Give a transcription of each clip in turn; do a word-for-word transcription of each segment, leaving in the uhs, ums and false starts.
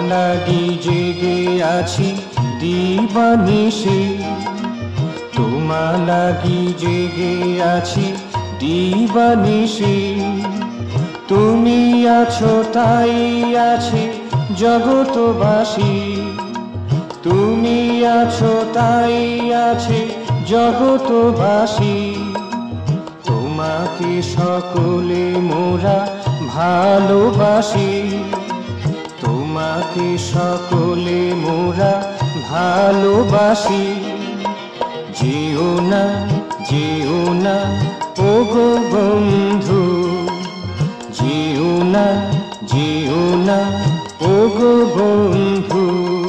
লাগি জেগে আছি দিবানিশি, তোমা লাগি জেগে আছি দিবানিশি। তুমি আছো তাই আছে জগতবাসী, তুমি আছো তাই আছে জগতবাসী। তোমাকে সকলে মোরা ভালোবাসি, তোমাকে সকলে মোরা ভালোবাসি। যেও না যেও না ওগো বন্ধু, যেও না যেও না ওগো বন্ধু।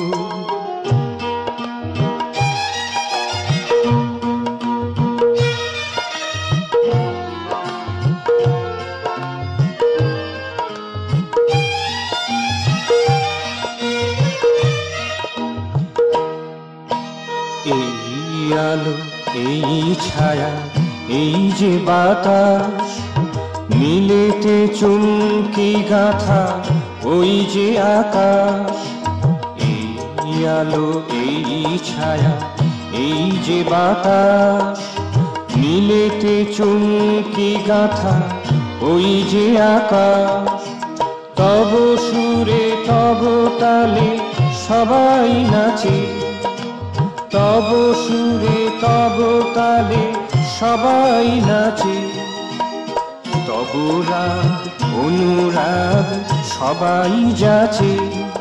এই আলো এই ছায়া এই যে বাতাস, মিলেতে চুমকি গাথা ওই যে আকাশ। এই আলো এই ছায়া এই যে বাতাস, মিলেতে চুমকি গাথা ওই যে আকাশ। তব সুরে তব তালে সবাই নাচে, তব সুরে তব তালে সবাই নাচে। তব রাগ অনুরাগ সবাই যাচে,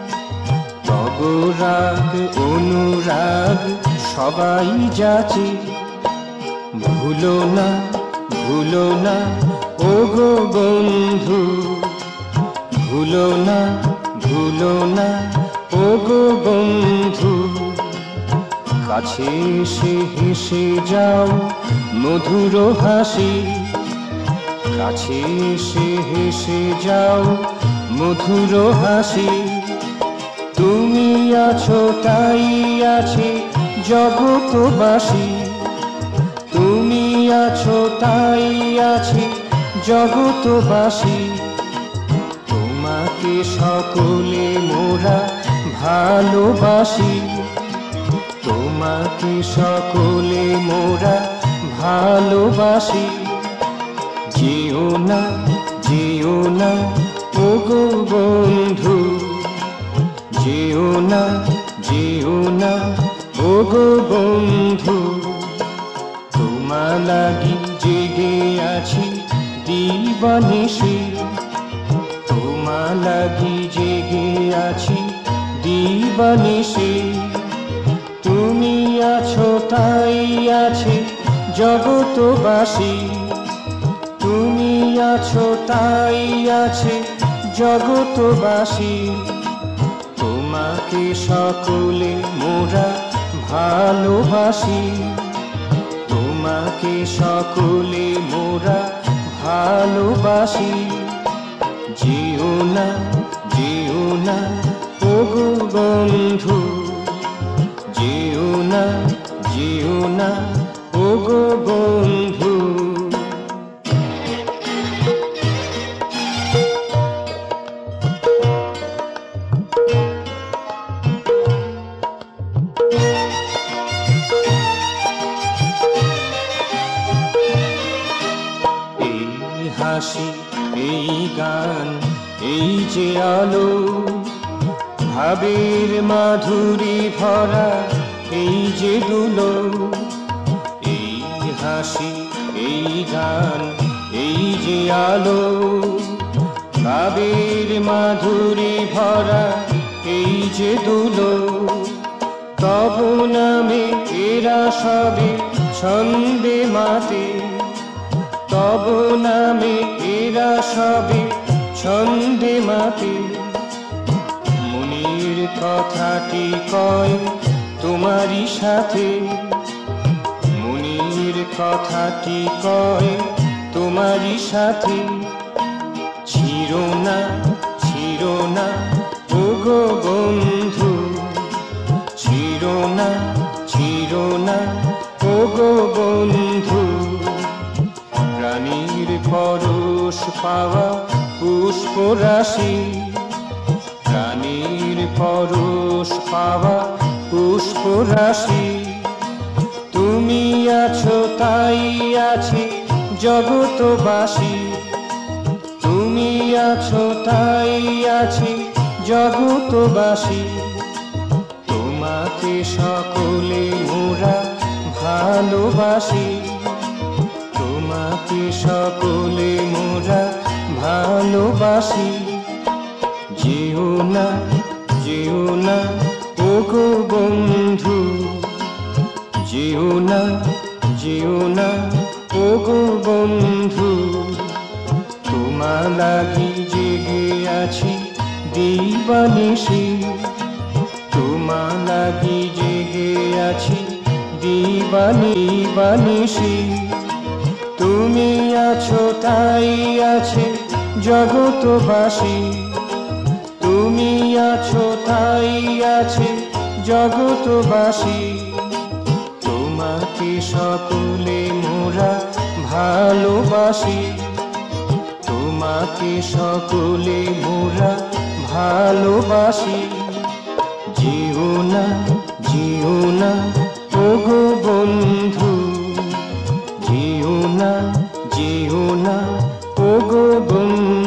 তব রাগ অনুরাগ সবাই যাচে। ভুলো না ভুলো না ওগো বন্ধু, ভুলো না ভুলো না ওগো বন্ধু। কাছে এসে হেসে যাও মধুর হাসি, কাছে এসে হেসে যাও মধুর হাসি। তুমি আছো তাই আছে জগতবাসী, তুমি আছো তাই আছে জগতবাসী। তোমাকে সকলে মোরা ভালোবাসি, তোমাকে সকলে মোরা ভালোবাসি। যেও না যেও না ওগো বন্ধু, যেও না যেও না ওগো বন্ধু। তোমা লাগি জেগে আছি দিবানিশি, তোমা লাগি জেগে আছি দিবানিশি। তুমি আছো তাই আছে জগতবাসী, তুমি আছো তাই আছে জগতবাসী। তোমাকে সকলে মোরা ভালোবাসি, তোমাকে সকলে মোরা ভালোবাসি। যেও না যেও না ওগো বন্ধু, যেও না যেও না ওগো বন্ধু। এই হাসি এই গান এই যে আলো, ভাবের মাধুরী ভরা এই যে দুলো। এই হাসি এই গান এই যে আলো, ভাবের মাধুরী ভরা এই যে দুলো। তব নামে এরা সবে ছন্দে মাতে, তব নামে এরা সবে ছন্দে মাতে। মনের কথাটি কয় তোমারই সাথে, মনের কথাটি কয় তোমারই সাথে। ছিড়ো না ছিড়ো না ওগো বন্ধু, ছিড়ো না ছিড়ো না ওগো বন্ধু। প্রাণীর পরশ পাওয়া পুষ্পরাশি, প্রাণীর পরশ দোষ পাওয়া পুষ্প রাশি। তুমি আছো তাই আছে জগতবাসী, তুমি আছো তাই আছে জগতবাসী। তোমাকে সকলে মোরা ভালোবাসি, তোমাকে সকলে মোরা ভালোবাসি। যেও না যেও না ওগো বন্ধু, যেও না যেও না ওগো বন্ধু। তোমা লাগি জেগে আছি দিবানিশি, তোমা লাগি জেগে আছি দিবানিশি। তুমি আছো তাই আছে জগতবাসী, তুমি আছো তাই আছে জগতবাসী। তোমাকে সকলে মোরা ভালোবাসি, তোমাকে সকলে মোরা ভালোবাসি। যেও না যেও না ওগো বন্ধু, যেও না যেও না ওগো বন্ধু।